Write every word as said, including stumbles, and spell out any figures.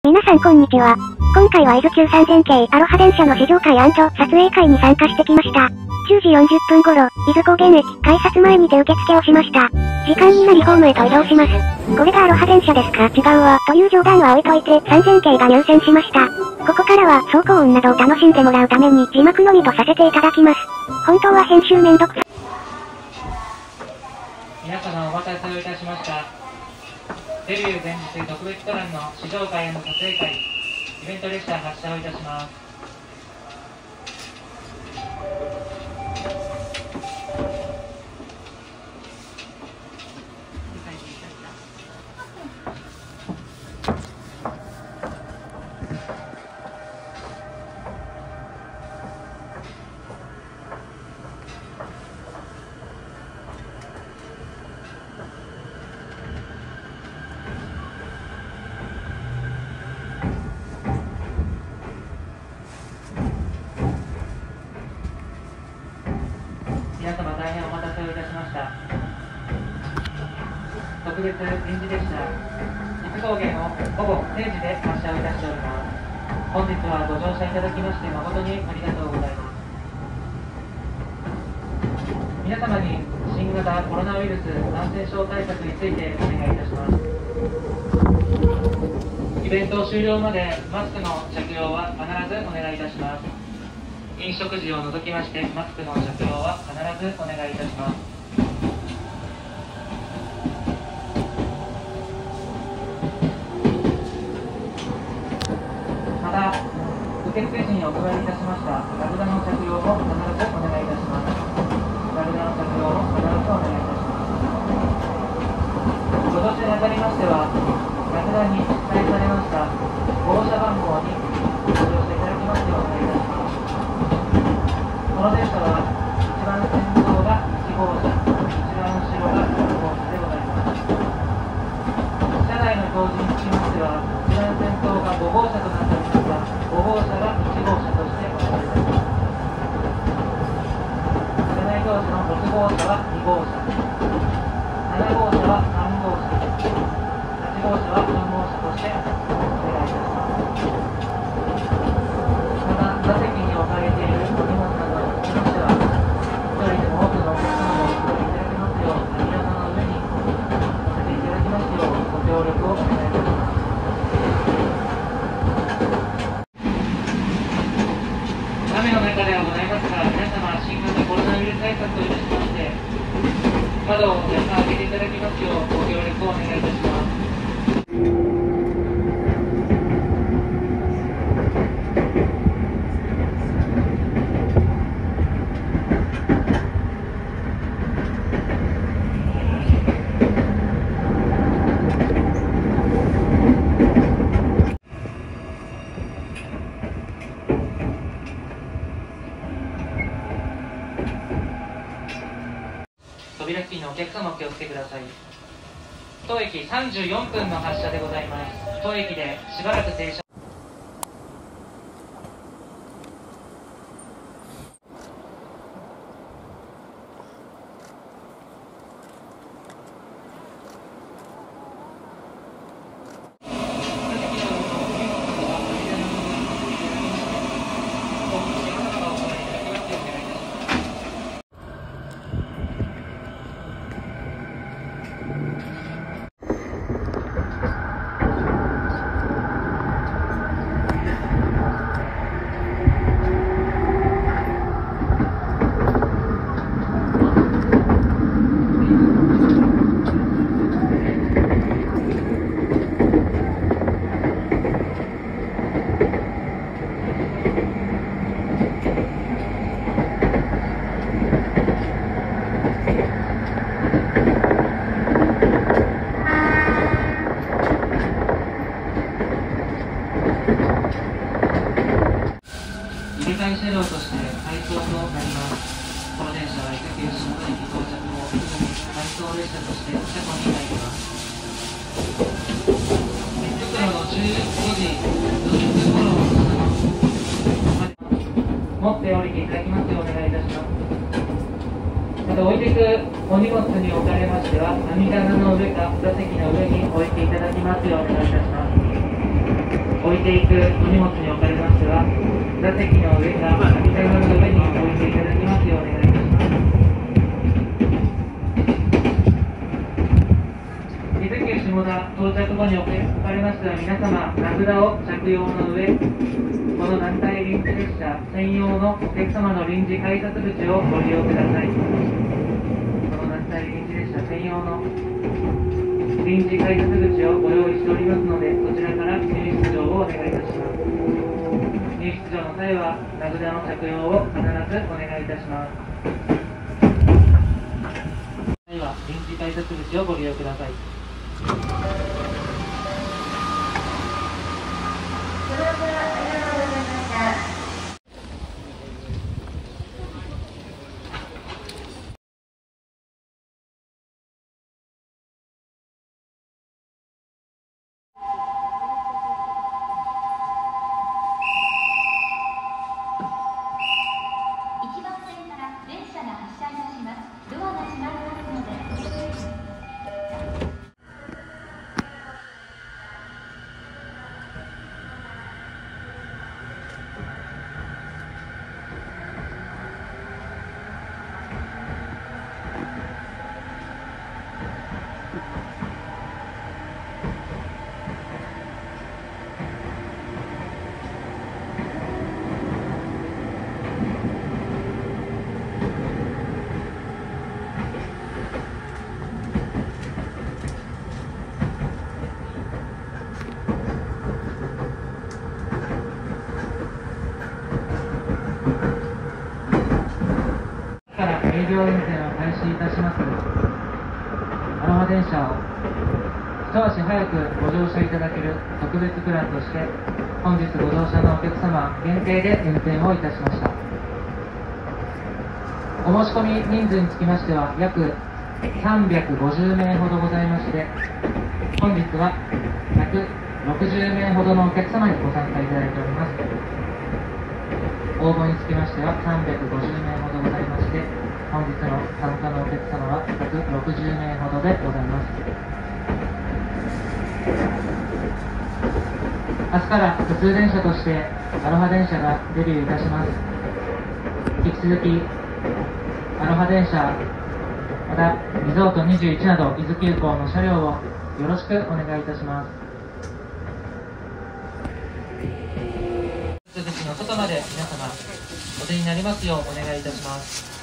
皆さんこんにちは。今回は伊豆急さんぜん系アロハ電車の試乗会&撮影会に参加してきました。じゅうじよんじゅっぷん頃、伊豆高原駅改札前にて受付をしました。時間になりホームへと移動します。これがアロハ電車ですか違うわ、という冗談は置いといてさんぜん系が入線しました。ここからは走行音などを楽しんでもらうために字幕のみとさせていただきます。本当は編集めんどくさ。 皆様お待たせをいたしました。デビュー前日特別プランの試乗会&撮影会、イベント列車発車をいたします。皆様大変お待たせをいたしました。特別臨時列車、伊豆高原を午後れいじで発車をいたしております。本日はご乗車いただきまして誠にありがとうございます。皆様に新型コロナウイルス感染症対策についてお願いいたします。イベント終了までマスクの着用は必ずお願いいたします。飲食時を除きましてマスクの着用は必ずお願いいたします。また、受付時にお配りいたしましたラクダの着用も必ずお願いいたします。ラクダの着用も必ずお願いいたします。ご乗車にあたりましては、ラクダに記載されました号車番号にご乗車いただきますようお願いいたします。この電車は一番先頭がいち号車、一番後ろがろく号車でございます。車内の表示につきましては、一番先頭がご号車となっておりますが、ご号車がいち号車としてお願いいたします。車内表示のろく号車はに号車、なな号車はさん号車、はち号車はよん号車としてお願いいたします。また、座席に置かれているお荷物などにつきましては、一人でも多くのお客様にお取りいただけますよう、網棚の上に乗せていただきますよう、ご協力をお願いいたします。雨の中ではございますが、皆様、新型コロナウイルス対策といたしまして、窓を若干開けていただきますよう、ご協力をお願いいたします。扉付近のお客様お気をつけください。当駅さんじゅうよんぷんの発車でございます。当駅でしばらく停車。入れ替え車両として回送となります。この電車は伊豆急下田駅到着後、すぐに回送列車として車庫に入ります。結局のじゅうごじよんじゅっぷん頃持って降りていただきますようお願いいたします。また置いていくお荷物におかれましては、網棚の上か座席の上に置いていただきますようお願いいたします。 ていくお荷物におかれましては、座席の上か網テーブルの上に置いていただきますようお願いいたします。伊豆急下田到着後におかれましては、皆様、名札を着用の上、この団体臨時列車専用のお客様の臨時改札口をご利用ください。この団体臨時列車専用の臨時改札口をご用意しておりますので、そちらから入出場をお願いいたします。入出場の際は、名札の着用を必ずお願いいたします。では、臨時改札口をご利用ください。営業運転を開始いたします。アロハ電車を一足早くご乗車いただける特別プランとして、本日ご乗車のお客様限定で運転をいたしました。お申し込み人数につきましては約さんびゃくごじゅうめいほどございまして、本日はひゃくろくじゅうめいほどのお客様にご参加いただいております。応募につきましてはさんびゃくごじゅうめいほどございまして、本日の参加のお客様はひゃくろくじゅうめいほどでございます。明日から普通電車としてアロハ電車がデビューいたします。引き続きアロハ電車、またリゾートにじゅういちなど伊豆急行の車両をよろしくお願いいたします。出口の外まで皆様お出になりますようお願いいたします。